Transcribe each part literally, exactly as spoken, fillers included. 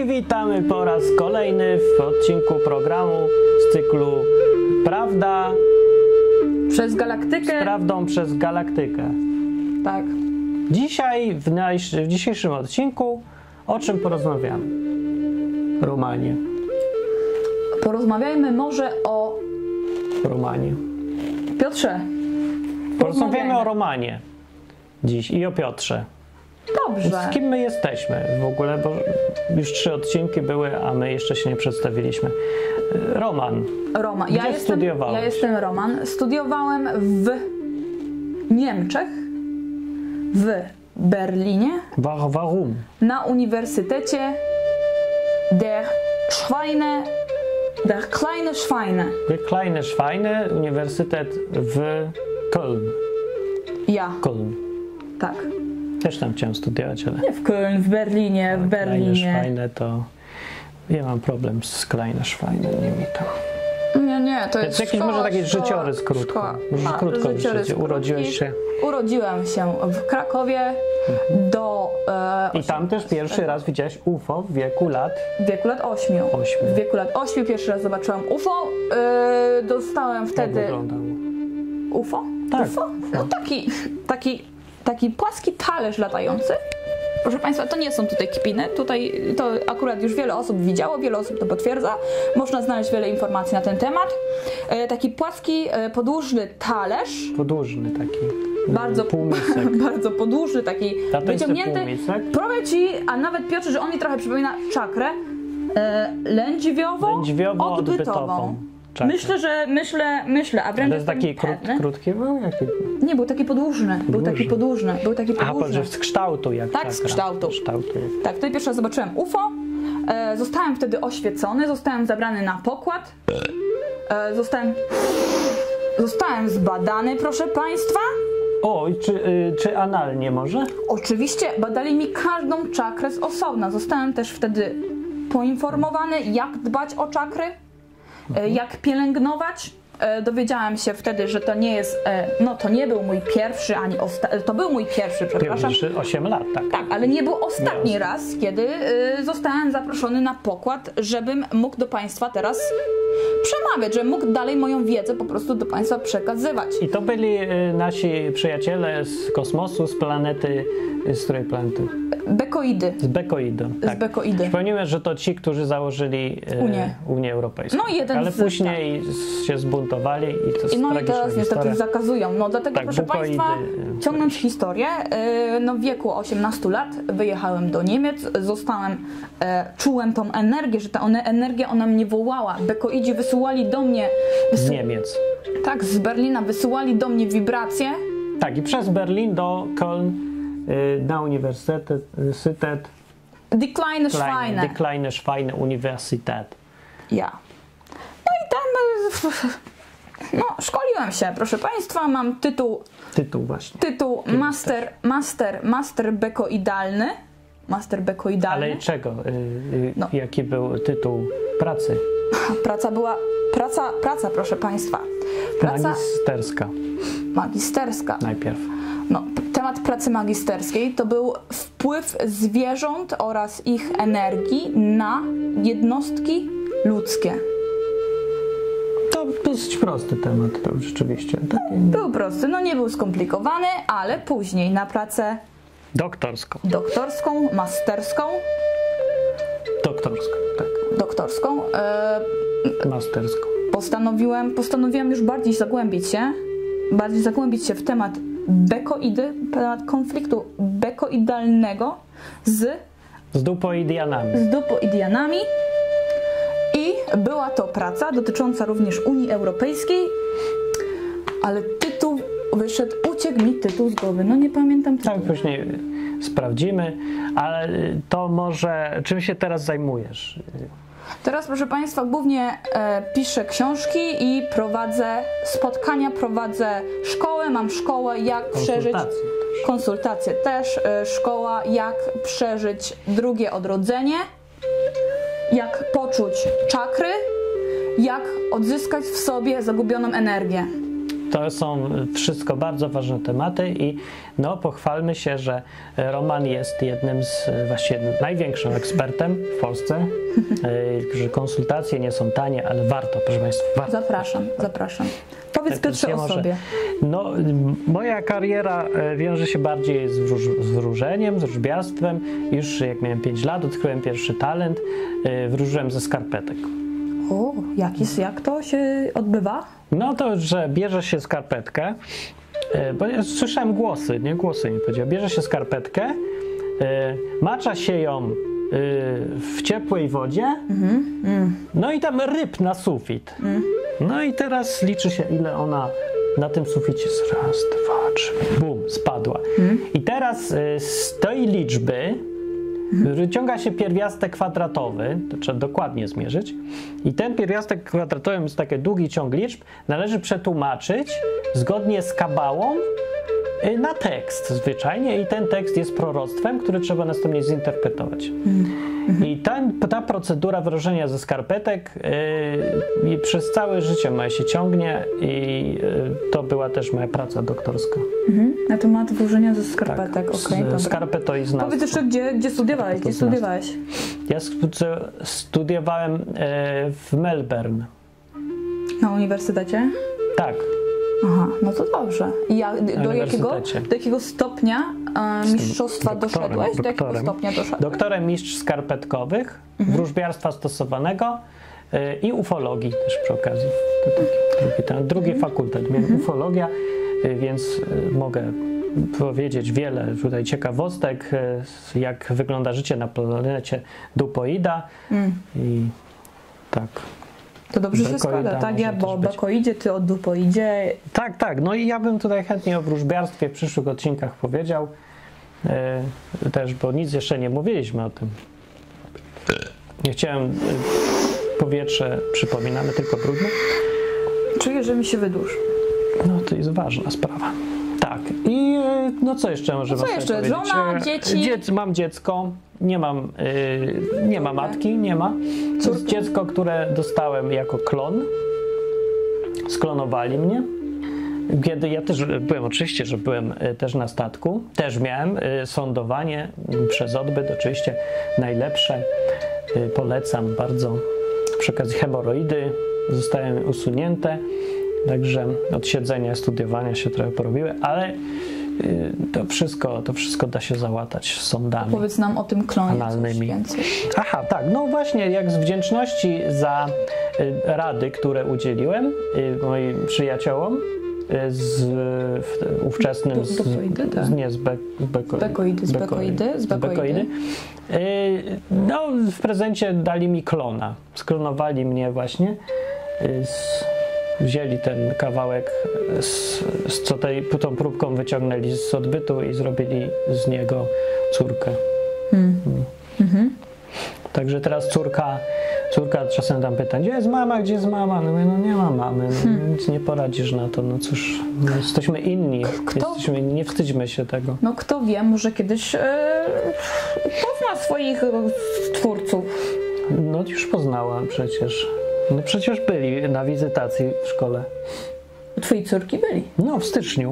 witamy po raz kolejny w odcinku programu z cyklu Prawda przez Galaktykę. Z prawdą przez Galaktykę. Tak. Dzisiaj, w, najś- w dzisiejszym odcinku, o czym porozmawiamy? Romanie. Porozmawiajmy może o Romanie. Piotrze. Porozmawiamy o Romanie dziś i o Piotrze. Dobrze. Z kim my jesteśmy w ogóle, bo już trzy odcinki były, a my jeszcze się nie przedstawiliśmy. Roman. Roman. Gdzie Ja jestem, studiowałeś? ja jestem Roman. Studiowałem w Niemczech, w Berlinie, Wa- Warum? na Uniwersytecie der Schweine, der kleine Schweine. Der kleine Schweine, Uniwersytet w Köln. Ja, Köln. tak. Też tam chciałem studiować, ale Nie w Köln, w Berlinie, w kleine Berlinie. Schweine to... Ja mam problem z kleine Schweine, nie mi to. Nie, nie, to To jest jest jakiś szkoła, może taki szkoła, życiorys krótko. szkoła. Może A, krótko życiorys życie. krótki. Urodziłeś się. Urodziłem się w Krakowie do e, I tam też pierwszy raz widziałeś U F O w wieku lat w wieku lat ośmiu. ośmiu. W wieku lat ośmiu pierwszy raz zobaczyłam U F O. E, dostałem Jak wtedy wyglądało? U F O? Tak. U F O? No taki, taki, taki płaski talerz latający. Proszę Państwa, to nie są tutaj kpiny. Tutaj to akurat już wiele osób widziało, wiele osób to potwierdza. Można znaleźć wiele informacji na ten temat. E, taki płaski, e, podłużny talerz. Podłużny taki. Bardzo, Półmisek. bardzo podłużny, taki A to jest wyciągnięty. półmisek? Powiem Ci, a nawet Piotrze, że on mi trochę przypomina czakrę e, lędźwiową, Lędźwiowo-odbytową. Czakrę. Myślę, że myślę, myślę, a wręcz To jest taki jestem krót, pewny. krótki był? Jaki? Nie, był taki podłużny, był taki podłużny, był taki A, podłużny. że z kształtu jak Tak, z czakra. kształtu. kształtu. Tak, tutaj pierwszy raz zobaczyłem U F O, e, zostałem wtedy oświecony, zostałem zabrany na pokład, e, zostałem, zostałem zbadany, proszę Państwa. O, i czy, y, czy analnie może? Oczywiście badali mi każdą czakrę z osobna. Zostałem też wtedy poinformowany, jak dbać o czakry, e, jak pielęgnować. E, Dowiedziałem się wtedy, że to nie jest, e, no to nie był mój pierwszy, ani ostatni, to był mój pierwszy, przepraszam. Pierwszy osiem lat, tak. Tak, ale nie był ostatni Nie. raz, kiedy y, zostałem zaproszony na pokład, żebym mógł do Państwa teraz przemawiać, żebym mógł dalej moją wiedzę po prostu do Państwa przekazywać. I to byli y, nasi przyjaciele z kosmosu, z planety, y, z której planety? Bekoidy. Z Bekoidy. Tak. Bekoidy. Przypomnijmy, że to ci, którzy założyli y, Unię. Unię Europejską. No, jeden Ale z- później się zbuntowali i to jest I no i tragiczna teraz niestety historia. zakazują. No dlatego, Tak, proszę Bekoidy, Państwa, y, ciągnąć historię, y, no w wieku osiemnastu lat wyjechałem do Niemiec, zostałem, e, czułem tą energię, że ta one, energia ona mnie wołała. Bekoidzi wysyłali do mnie, Z wysu- Niemiec. tak, z Berlina wysyłali do mnie wibracje. Tak, i przez Berlin do Köln y, na Uniwersytet Uniwersytet Die kleine Schweine. Kleine, Die kleine Schweine Universität. Ja. No i tam e, no, szkoliłem się, proszę Państwa, mam tytuł, Tytuł właśnie. tytuł master, master, master bekoidalny. Master bekoidalny. Ale czego? Y, y, No. Jaki był tytuł pracy? Praca była, praca, praca, proszę Państwa. Praca Magisterska magisterska. najpierw. No, p- temat pracy magisterskiej to był wpływ zwierząt oraz ich energii na jednostki ludzkie. To dosyć prosty temat, to rzeczywiście. Taki Był prosty, no nie był skomplikowany, ale później na pracę doktorską. doktorską, masterską, Doktorską, tak. doktorską, e, Masterską. postanowiłem, postanowiłem już bardziej zagłębić się, bardziej zagłębić się w temat bekoidy, temat konfliktu bekoidalnego z, Z dupoidianami. z dupoidianami i była to praca dotycząca również Unii Europejskiej, ale tytuł wyszedł, uciekł mi tytuł z głowy, no nie pamiętam tytułu. Tak, później sprawdzimy, ale to może, czym się teraz zajmujesz? Teraz, proszę Państwa, głównie e, piszę książki i prowadzę spotkania, prowadzę szkołę, mam szkołę jak przeżyć, Konsultacje też. konsultacje też, e, szkoła jak przeżyć drugie odrodzenie, jak poczuć czakry, jak odzyskać w sobie zagubioną energię. to są wszystko bardzo ważne tematy i no pochwalmy się, że Roman jest jednym z, właściwie największym ekspertem w Polsce, że konsultacje nie są tanie, ale warto, proszę Państwa. Warto. Zapraszam, zapraszam. Powiedz Tak, Piotrze ja o może- sobie. No, moja kariera e, wiąże się bardziej z, wróż, z wróżeniem, z wróżbiarstwem. Już jak miałem pięć lat, odkryłem pierwszy talent, e, wróżyłem ze skarpetek. O, jaki, jak to się odbywa? No to, że bierze się skarpetkę, e, bo ja słyszałem głosy, nie? Głosy mi powiedział. Bierze się skarpetkę, e, macza się ją e, w ciepłej wodzie, no i tam ryb na sufit. No i teraz liczy się, ile ona na tym suficie jest. Raz, dwa, trzy, bum, spadła. I teraz y, z tej liczby wyciąga się pierwiastek kwadratowy, to trzeba dokładnie zmierzyć. I ten pierwiastek kwadratowy jest taki długi ciąg liczb, należy przetłumaczyć zgodnie z kabałą y, na tekst zwyczajnie i ten tekst jest proroctwem, który trzeba następnie zinterpretować. I ta, ta procedura wróżenia ze skarpetek yy, i przez całe życie moje się ciągnie i yy, to była też moja praca doktorska. Mhm. Na temat wróżenia ze skarpetek, Tak, okej, dobra. skarpetoiznawstwo. Powiedz jeszcze, gdzie, gdzie studiowałeś? Gdzie studiowałeś? Ja stu- studiowałem yy, w Melbourne. Na uniwersytecie? Tak, Aha, no to dobrze. I jak, do, jakiego, uniwersytecie. do jakiego stopnia e, mistrzostwa doktorem, doszedłeś? Do jakiego doktorem. stopnia doszedłeś? doktorem mistrz skarpetkowych, wróżbiarstwa stosowanego yy, i ufologii też przy okazji. To taki drugi, ten, drugi fakultet, miałem ufologia, yy, więc yy, mogę powiedzieć wiele tutaj ciekawostek, yy, jak wygląda życie na planecie Dupoida Mm. i tak. To dobrze się Bekoida składa, tak? może Ja też bo o być. bekoidzie, ty o dupoidzie. Tak, tak. No i ja bym tutaj chętnie o wróżbiarstwie w przyszłych odcinkach powiedział. Yy, też, bo nic jeszcze nie mówiliśmy o tym. Nie chciałem. Yy, powietrze, przypominamy, tylko brudne. Czuję, że mi się wydłuży. No to jest ważna sprawa. Tak. I yy, no co jeszcze może No co wam jeszcze? powiedzieć? Żona, Yy, dzieci? Dziec, mam dziecko. Nie mam, yy, nie ma Córkę? matki, nie ma. To jest Córkę? dziecko, które dostałem jako klon. Sklonowali mnie. Kiedy ja też byłem, oczywiście, że byłem y, też na statku, też miałem y, sądowanie y, przez odbyt, oczywiście najlepsze, y, polecam bardzo. Przy okazji hemoroidy zostały usunięte, także od siedzenia, studiowania się trochę porobiły, ale y, to wszystko, to wszystko da się załatać sądami. Powiedz nam o tym klonie coś Analnymi. więcej. Aha, tak, no właśnie, jak z wdzięczności za y, rady, które udzieliłem y, moim przyjaciołom y, z w, ówczesnym z, Du- dupoidy, tak. z, nie, z, be, z beko, Bekoidy, z bekoidy, z bekoidy. Y, no, w prezencie dali mi klona. Sklonowali mnie właśnie. Y, z, wzięli ten kawałek, z, z co tej, tą próbką wyciągnęli z odbytu i zrobili z niego córkę. Hmm. Mhm. Także teraz córka, córka czasem tam pyta, gdzie jest mama, gdzie jest mama? No mówię, no nie ma mamy, no, Hmm. nic nie poradzisz na to, no cóż, no, jesteśmy inni, Kto- jesteśmy inni, nie wstydźmy się tego. No kto wie, może kiedyś e, pozna swoich e, twórców. No już poznała przecież, no przecież byli na wizytacji w szkole, Twoi córki byli. no w styczniu.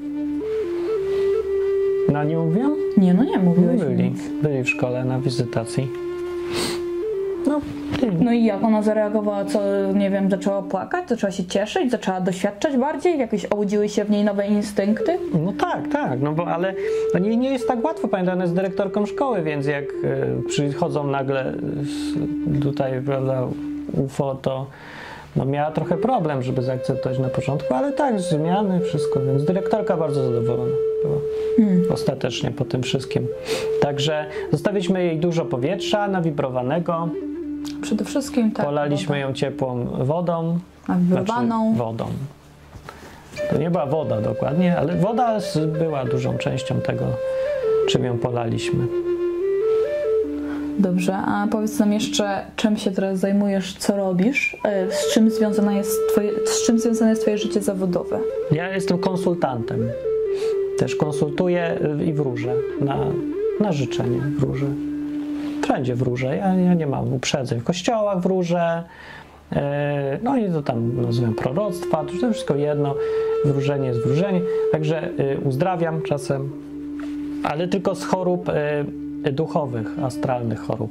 Na nie mówiłem? Nie, no nie, mówiłeś. Byli, byli w szkole na wizytacji. No, byli. No i jak ona zareagowała, co, nie wiem, zaczęła płakać, zaczęła się cieszyć, zaczęła doświadczać bardziej, jakieś obudziły się w niej nowe instynkty? No tak, tak, no bo ale no nie, nie jest tak łatwo, pamiętam, ona jest dyrektorką szkoły, więc jak e, przychodzą nagle z, tutaj, prawda, U F O, to no miała trochę problem, żeby zaakceptować na początku, ale tak, zmiany, wszystko, więc dyrektorka bardzo zadowolona była Hmm. ostatecznie po tym wszystkim. Także zostawiliśmy jej dużo powietrza nawibrowanego, Przede wszystkim tak. polaliśmy ją ciepłą wodą, Nawibrowaną. znaczy wodą. To nie była woda dokładnie, ale woda z- była dużą częścią tego, czym ją polaliśmy. Dobrze, a powiedz nam jeszcze, czym się teraz zajmujesz, co robisz, e, z czym związane jest twoje, z czym związane jest twoje życie zawodowe? Ja jestem konsultantem. Też konsultuję i wróżę. Na, na życzenie wróżę. Wszędzie wróżę. Ja, ja nie mam uprzedzeń. W kościołach wróżę. E, no i to tam nazywam proroctwa. To wszystko jedno. wróżenie jest wróżenie. Także y, uzdrawiam czasem, ale tylko z chorób y, duchowych, astralnych chorób.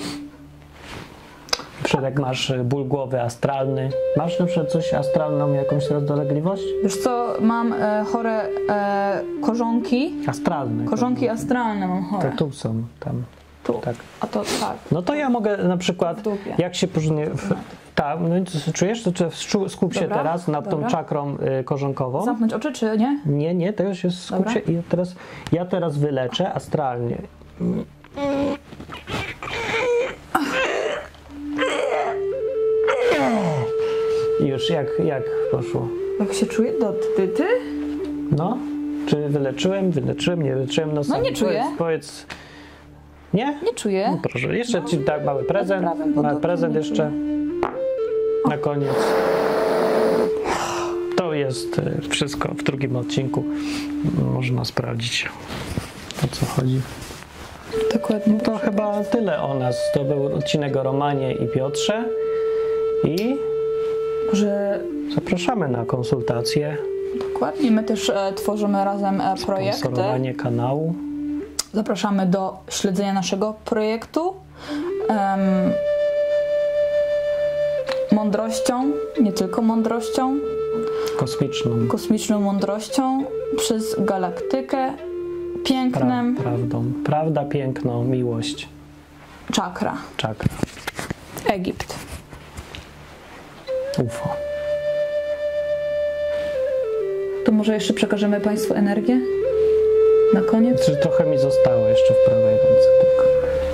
Na przykład jak masz ból głowy astralny, masz na przykład coś astralną, jakąś dolegliwość? Wiesz co, mam e, chore e, korzonki. Astralne. Korzonki astralne mam chore. To tu są, tam. Tu. Tak. A to tak. No to ja mogę na przykład, W dupie. jak się później, tam, no, i czujesz, to czy skup się Dobra, teraz nad dobra. tą czakrą y, korzonkową. Zamknąć oczy, czy nie? Nie, nie, to już jest skup Dobra. się i teraz, ja teraz wyleczę astralnie. I już jak, jak poszło? Jak się czuję? Dotyty? No, czy wyleczyłem, wyleczyłem, nie wyleczyłem? No, sam nie czuję. Powiedz, powiedz. Nie? Nie czuję. No proszę, jeszcze ci tak mały prezent, prawym mały podokiem prezent nie jeszcze na koniec. To jest y, wszystko w drugim odcinku. Można sprawdzić, o co chodzi. Dokładnie. To chyba tyle o nas. To był odcinek o Romanie i Piotrze i Że zapraszamy na konsultacje, dokładnie. My też e, tworzymy razem e, projekty. sponsorowanie kanału. Zapraszamy do śledzenia naszego projektu. Em, mądrością, nie tylko mądrością, Kosmiczną kosmiczną mądrością przez galaktykę, pra- pięknem, prawdą. Prawda, piękno, miłość, czakra, czakra, Egipt. U F O. To może jeszcze przekażemy Państwu energię? Na koniec? Czy trochę mi zostało jeszcze w prawej ręce tylko.